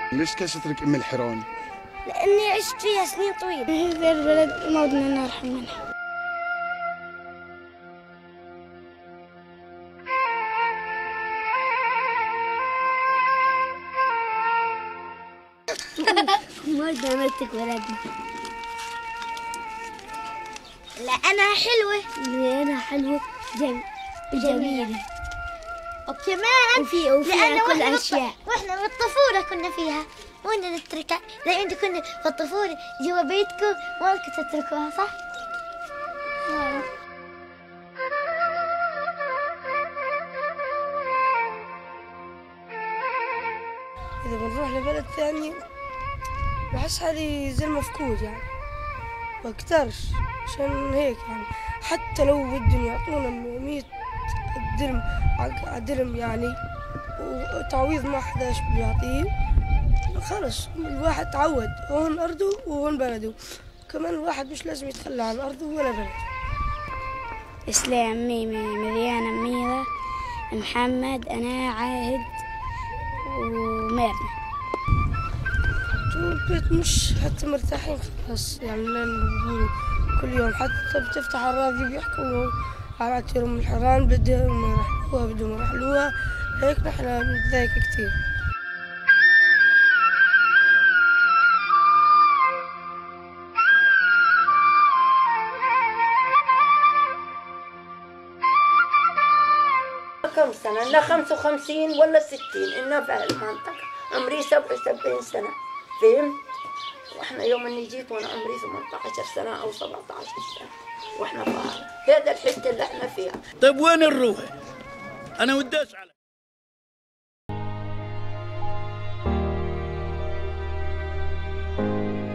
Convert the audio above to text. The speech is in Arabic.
ليش كشترك ام الحيران؟ لاني عشت فيها سنين طويله. هي غير البلد ما بدنا نرحم منها. ما دامتك ولدنا. لأنها حلوة. لأنها حلوة جميلة. وكمان وفيها كل أشياء. وإحنا بالطفولة كنا فيها. وين نتركها؟ زي أنتم كنا في الطفولة جوا بيتكم ما كنتوا تتركوها صح؟ إذا بنروح لبلد ثاني بحس حالي زي المفقود يعني بقدرش عشان هيك يعني حتى لو بدهم يعطونا 100 درهم درهم يعني وتعويض ما حداش بيعطيه خلص الواحد تعود وهون أرضه وهون بلده كمان الواحد مش لازم يتخلى عن أرضه ولا بلده. إسلام ميمة مريانة ميرة محمد أنا عاهد وميرنا. البيت مش حتى مرتاحين خلاص يعني لأن بيقولوا كل يوم حتى بتفتح الراديو بيحكوا على عتيرهم الحيران بدهم يرحلوها هيك نحن بنتضايق كتير. كم سنة؟ لا 55 ولا 60 إنه في هالمنطقة عمري 77 سنة فهمت؟ واحنا يوم اني جيت وانا عمري 18 سنة او 17 سنة واحنا فار هذا الحتة اللي احنا فيها. طيب وين نروح؟ انا وداش على